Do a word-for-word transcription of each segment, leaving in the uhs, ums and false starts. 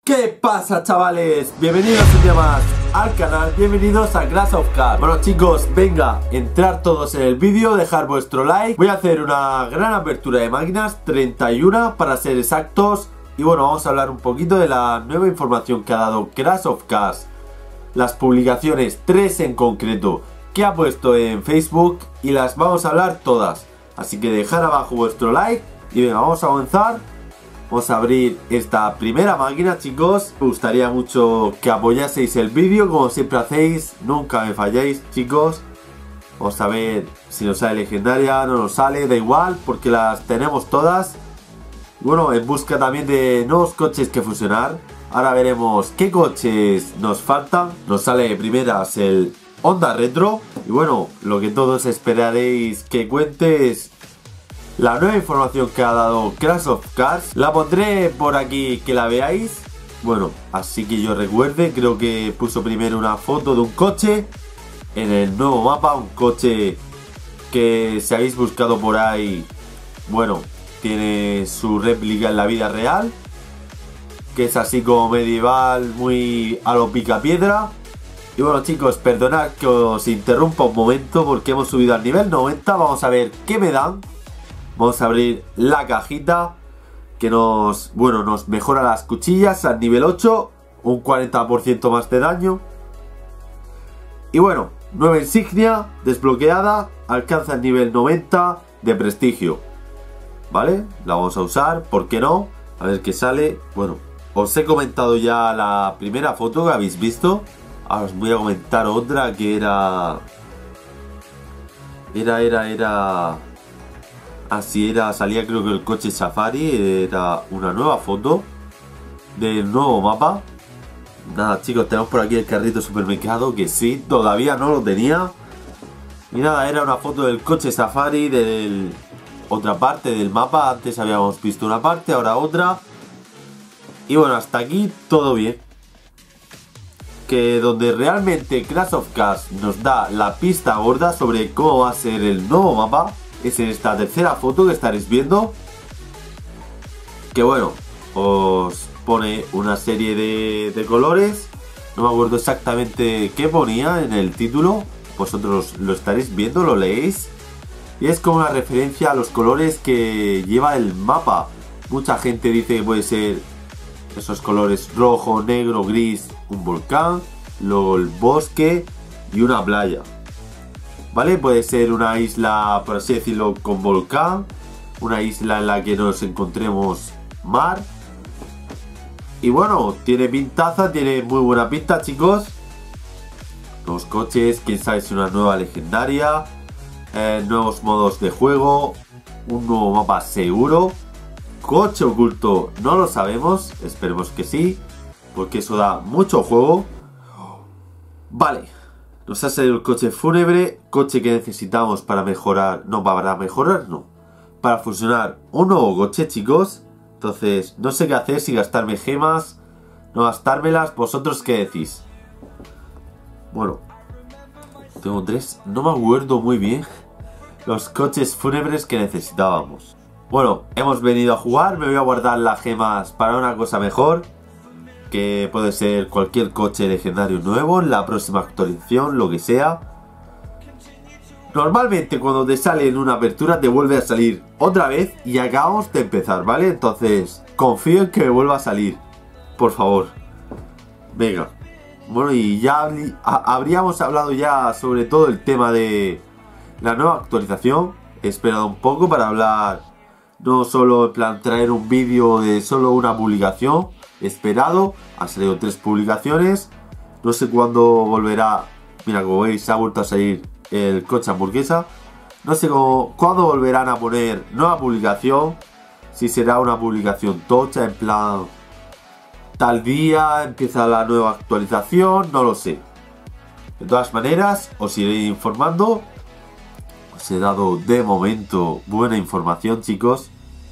¿Qué pasa, chavales? Bienvenidos un día más al canal, bienvenidos a Clash of Cars. Bueno, chicos, venga, entrar todos en el vídeo, dejar vuestro like. Voy a hacer una gran apertura de máquinas, treinta y uno para ser exactos. Y bueno, vamos a hablar un poquito de la nueva información que ha dado Clash of Cars. Las publicaciones, tres en concreto, que ha puesto en Facebook, y las vamos a hablar todas. Así que dejar abajo vuestro like y venga, vamos a avanzar. Vamos a abrir esta primera máquina, chicos. Me gustaría mucho que apoyaseis el vídeo, como siempre hacéis. Nunca me falláis, chicos. Vamos a ver si nos sale legendaria, no nos sale, da igual, porque las tenemos todas. Bueno, en busca también de nuevos coches que fusionar. Ahora veremos qué coches nos faltan. Nos sale de primeras el Honda Retro. Y bueno, lo que todos esperaréis que cuente es la nueva información que ha dado Clash of Cars. La pondré por aquí que la veáis. Bueno, así que yo recuerde, creo que puso primero una foto de un coche en el nuevo mapa. Un coche que, si habéis buscado por ahí, bueno, tiene su réplica en la vida real, que es así como medieval, muy a lo picapiedra. Y bueno, chicos, perdonad que os interrumpa un momento porque hemos subido al nivel noventa. Vamos a ver qué me dan. Vamos a abrir la cajita que nos, bueno, nos mejora las cuchillas al nivel ocho, un cuarenta por ciento más de daño. Y bueno, nueva insignia desbloqueada, alcanza el nivel noventa de prestigio. ¿Vale? La vamos a usar, ¿por qué no? A ver qué sale. Bueno, os he comentado ya la primera foto que habéis visto. Ahora os voy a comentar otra que era... Era, era, era... Así era, salía creo que el coche Safari. Era una nueva foto del nuevo mapa. Nada, chicos, tenemos por aquí el carrito supermercado, que sí, todavía no lo tenía. Y nada, era una foto del coche Safari, de otra parte del mapa. Antes habíamos visto una parte, ahora otra. Y bueno, hasta aquí todo bien. Que donde realmente Clash of Cars nos da la pista gorda sobre cómo va a ser el nuevo mapa es en esta tercera foto que estaréis viendo, que bueno, os pone una serie de, de colores. No me acuerdo exactamente qué ponía en el título, vosotros lo estaréis viendo, lo leéis, y es como una referencia a los colores que lleva el mapa. Mucha gente dice que puede ser esos colores rojo, negro, gris, un volcán, luego el bosque y una playa. ¿Vale? Puede ser una isla, por así decirlo, con volcán, una isla en la que nos encontremos mar. Y bueno, tiene pintaza, tiene muy buena pinta, chicos. Nuevos coches, quién sabe si una nueva legendaria, eh, nuevos modos de juego, un nuevo mapa seguro. Coche oculto, no lo sabemos, esperemos que sí, porque eso da mucho juego. Vale. Nos ha salido el coche fúnebre, coche que necesitamos para mejorar, no, para mejorar no, para fusionar un nuevo coche, chicos. Entonces, no sé qué hacer, si gastarme gemas, no gastármelas, vosotros qué decís. Bueno, tengo tres, no me acuerdo muy bien los coches fúnebres que necesitábamos. Bueno, hemos venido a jugar, me voy a guardar las gemas para una cosa mejor, que puede ser cualquier coche legendario nuevo, la próxima actualización, lo que sea. Normalmente cuando te sale en una apertura te vuelve a salir otra vez y acabamos de empezar, ¿vale? Entonces confío en que me vuelva a salir, por favor. Venga. Bueno, y ya habríamos hablado ya sobre todo el tema de la nueva actualización. He esperado un poco para hablar, no solo en plan traer un vídeo de solo una publicación. He esperado, han salido tres publicaciones. No sé cuándo volverá. Mira, como veis, ha vuelto a salir el coche hamburguesa. No sé cómo, cuándo volverán a poner nueva publicación. Si será una publicación tocha, en plan tal día empieza la nueva actualización, no lo sé. De todas maneras, os iré informando. Os he dado de momento buena información, chicos.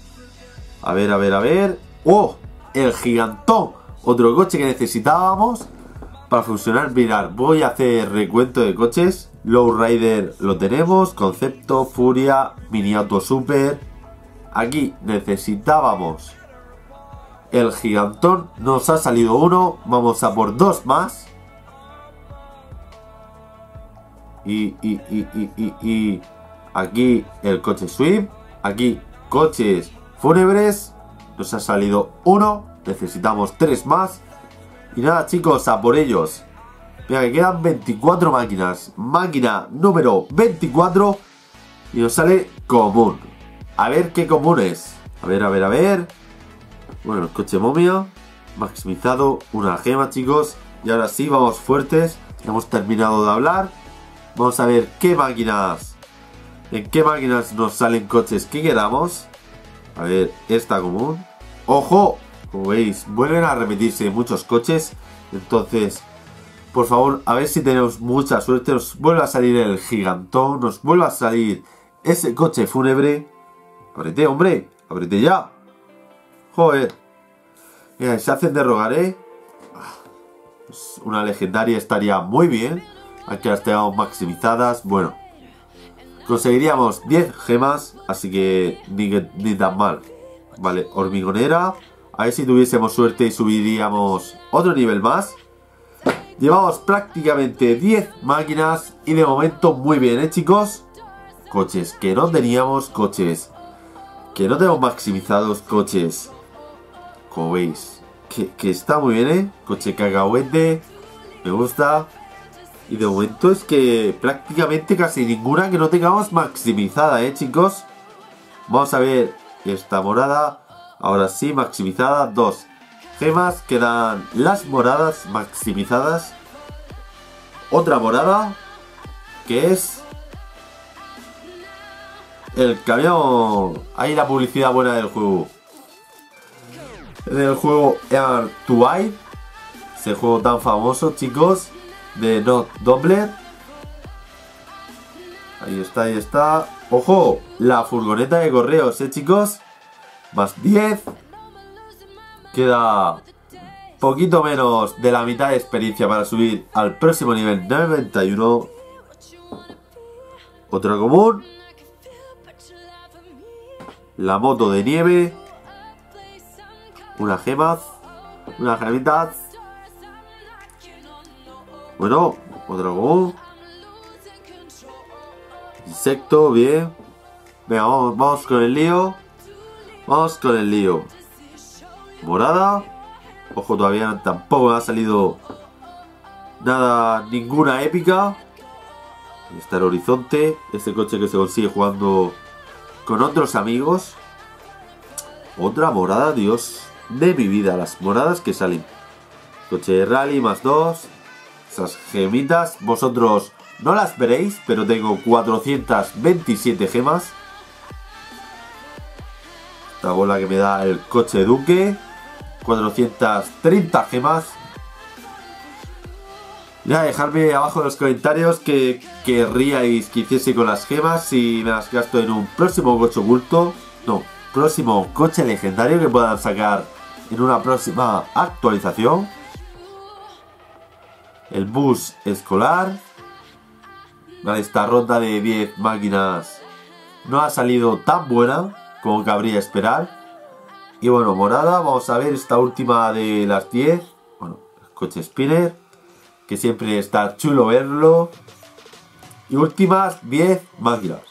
A ver, a ver, a ver. ¡Oh! El gigantón, otro coche que necesitábamos para funcionar. Mirad, voy a hacer recuento de coches. Lowrider lo tenemos, Concepto, Furia, Mini Auto Super. Aquí necesitábamos el gigantón. Nos ha salido uno. Vamos a por dos más. Y, y, y, y, y, y aquí el coche Swift. Aquí coches fúnebres. Nos ha salido uno. Necesitamos tres más. Y nada, chicos, a por ellos. Mira, que quedan veinticuatro máquinas. Máquina número veinticuatro. Y nos sale común. A ver qué común es. A ver, a ver, a ver. Bueno, el coche momia. Maximizado. Una gema, chicos. Y ahora sí, vamos fuertes. Hemos terminado de hablar. Vamos a ver qué máquinas. En qué máquinas nos salen coches que queramos. A ver, esta común. ¡Ojo! Como veis, vuelven a repetirse muchos coches. Entonces, por favor, a ver si tenemos mucha suerte. Nos vuelve a salir el gigantón. Nos vuelve a salir ese coche fúnebre. Ábrete, hombre. Ábrete ya. Joder. Mira, se hacen de rogar, ¿eh? Pues una legendaria estaría muy bien. Aquí las tenemos maximizadas. Bueno. Conseguiríamos diez gemas. Así que ni, ni tan mal. Vale, hormigonera. A ver si tuviésemos suerte y subiríamos otro nivel más. Llevamos prácticamente diez máquinas. Y de momento muy bien, ¿eh, chicos? Coches que no teníamos. Coches que no tenemos maximizados. Coches, como veis, que, que está muy bien, ¿eh? Coche cacahuete. Me gusta. Y de momento es que prácticamente casi ninguna que no tengamos maximizada, ¿eh, chicos? Vamos a ver esta morada. Ahora sí, maximizada. Dos gemas. Quedan las moradas maximizadas. Otra morada. Que es el camión. Ahí la publicidad buena del juego. Del juego Air to Buy. Ese juego tan famoso, chicos. De Not Doubler. Ahí está, ahí está. ¡Ojo! La furgoneta de correos, ¿eh, chicos? Más diez. Queda poquito menos de la mitad de experiencia para subir al próximo nivel noventa y uno. Otro común. La moto de nieve. Una gema. Una gemita. Bueno, otro común. Insecto, bien. Venga, vamos, vamos con el lío. Vamos con el lío. Morada. Ojo, todavía tampoco me ha salido nada, ninguna épica. Ahí está el horizonte. Este coche que se consigue jugando con otros amigos. Otra morada, Dios de mi vida. Las moradas que salen. Coche de rally más dos. Esas gemitas. Vosotros no las veréis, pero tengo cuatrocientas veintisiete gemas. Esta bola que me da el coche Duque. cuatrocientas treinta gemas. Ya, dejadme abajo en los comentarios que querríais que hiciese con las gemas. Si me las gasto en un próximo coche oculto. No, próximo coche legendario que puedan sacar en una próxima actualización. El bus escolar. Vale, esta ronda de diez máquinas no ha salido tan buena como cabría esperar. Y bueno, morada, vamos a ver esta última de las diez. Bueno, el coche spinner, que siempre está chulo verlo. Y últimas diez máquinas.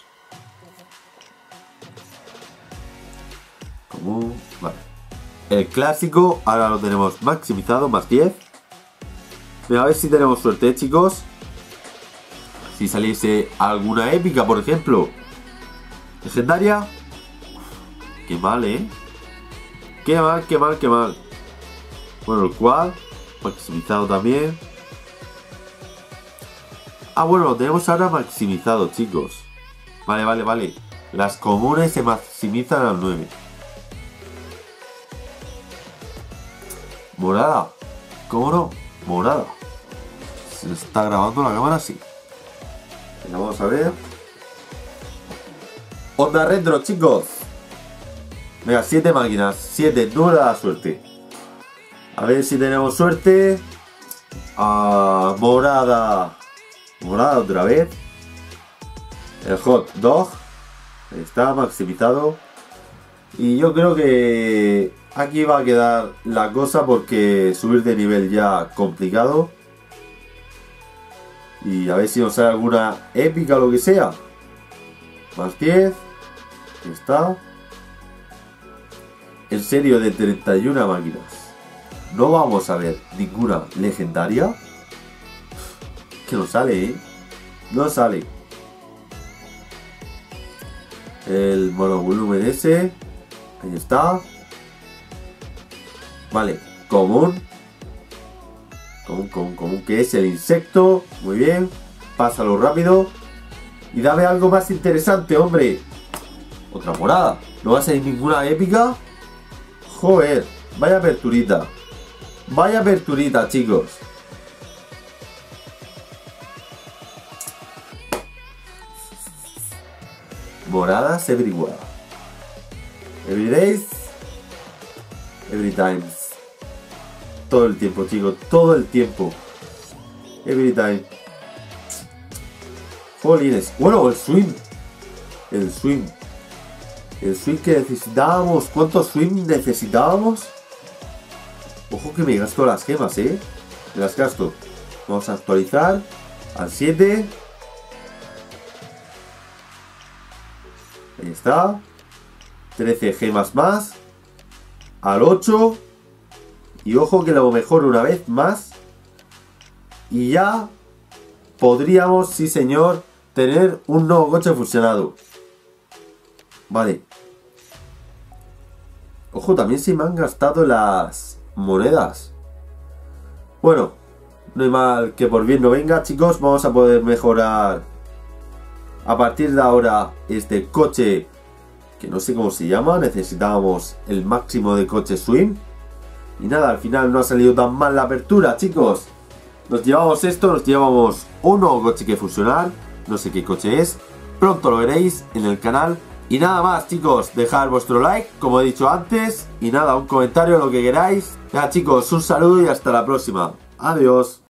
Común, vale. El clásico, ahora lo tenemos maximizado, más diez. A ver si tenemos suerte, chicos. Si saliese alguna épica, por ejemplo. Legendaria. Qué mal, ¿eh? Qué mal, qué mal, qué mal. Bueno, el quad maximizado también. Ah, bueno, lo tenemos ahora maximizado, chicos. Vale, vale, vale. Las comunes se maximizan al nueve. Morada. ¿Cómo no? Morada. Se está grabando la cámara así. Vamos a ver. Onda retro, chicos. Venga, siete máquinas. siete, no me da suerte. A ver si tenemos suerte. Ah, morada. Morada otra vez. El hot dog. Está maximizado. Y yo creo que aquí va a quedar la cosa porque subir de nivel ya complicado. Y a ver si nos sale alguna épica o lo que sea. Más diez. Ahí está. En serio, de treinta y una máquinas. No vamos a ver ninguna legendaria. Que no sale, ¿eh? No sale. El monovolumen ese. Ahí está. Vale, común. Común, común, común. Que es el insecto. Muy bien. Pásalo rápido. Y dame algo más interesante, hombre. Otra morada. ¿No va a salir ninguna épica? Joder. Vaya aperturita. Vaya aperturita, chicos. Moradas everywhere. Every days. Every times. Todo el tiempo, chicos. Todo el tiempo. Every time. Jolines. Bueno, el swing. El swing. El swing que necesitábamos. ¿Cuántos swing necesitábamos? Ojo que me gasto las gemas, ¿eh? Me las gasto. Vamos a actualizar. Al siete. Ahí está. trece gemas más. Al ocho. Y ojo que lo mejor una vez más. Y ya podríamos, sí señor, tener un nuevo coche fusionado. Vale. Ojo, también se me han gastado las monedas. Bueno, no hay mal que por bien no venga, chicos. Vamos a poder mejorar a partir de ahora este coche, que no sé cómo se llama. Necesitábamos el máximo de coche swing. Y nada, al final no ha salido tan mal la apertura, chicos. Nos llevamos esto, nos llevamos un nuevo coche que fusionar. No sé qué coche es. Pronto lo veréis en el canal. Y nada más, chicos, dejad vuestro like, como he dicho antes. Y nada, un comentario, lo que queráis. Nada, chicos, un saludo y hasta la próxima. Adiós.